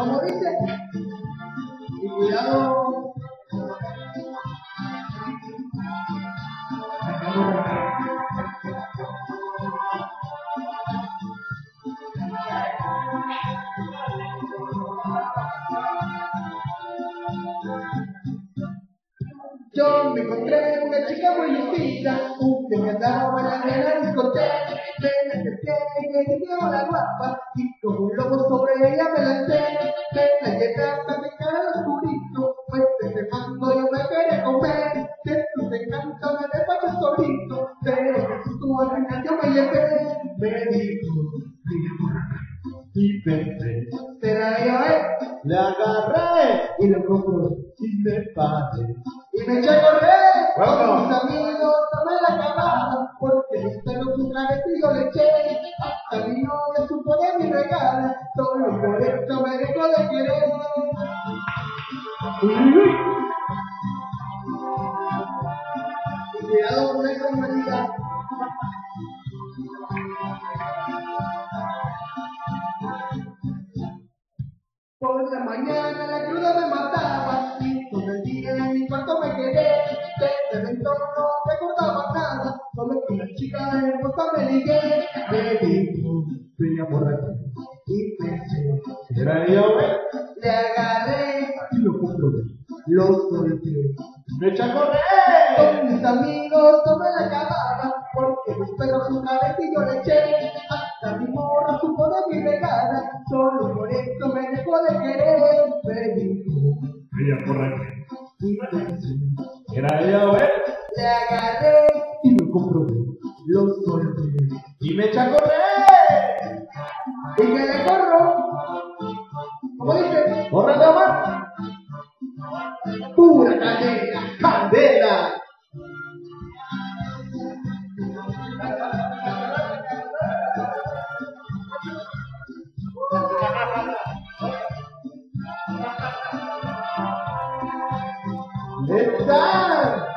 ¿Cómo dice? Y cuidado. Yo me encontré una chica muy lupita, que andaba bailando en la discoteca. Me acerqué y le dije hola guapa, y como un lobo sobre ella me lancé. Me la llevé hasta mi cara al oscurito, pues desde cuando yo me quería comer. De sus encantos me despachó solito, pero Jesús tuvo al final yo me llevé. Me dijo, mira por acá, y pensé, será yo, Le agarré y lo compró. y me paré. Y me eché a correr, Bueno. mis amigos no me la acababan, porque mis perros un caretillo le eché, hasta mi novia supo de mi regalo, solo por eso me dejó de querer. Y cuidado con esa humanidad. Por la mañana la cruda me mataba, y todo el día en mi cuarto me quedé. Desde entonces no recordaba nada, solo que una chica hermosa me ligué. Me dijo, venía por aquí, y pensé, Era yo, le agarré, y lo comprobé. lo solté. Me eché a correr. Con mis amigos no me la acababa, porque mis perros un cabetillo le eché. Hasta mi morra supo de mi regada, solo por eso me dejó de querer. Me dijo, Venía por aquí. y pensé, Era yo, le agarré y lo comprobé, lo solté. y me eché a correr. Y que le corro, como dice, ¡Corre, mamá! pura candela. ¡Candela! ¡Está!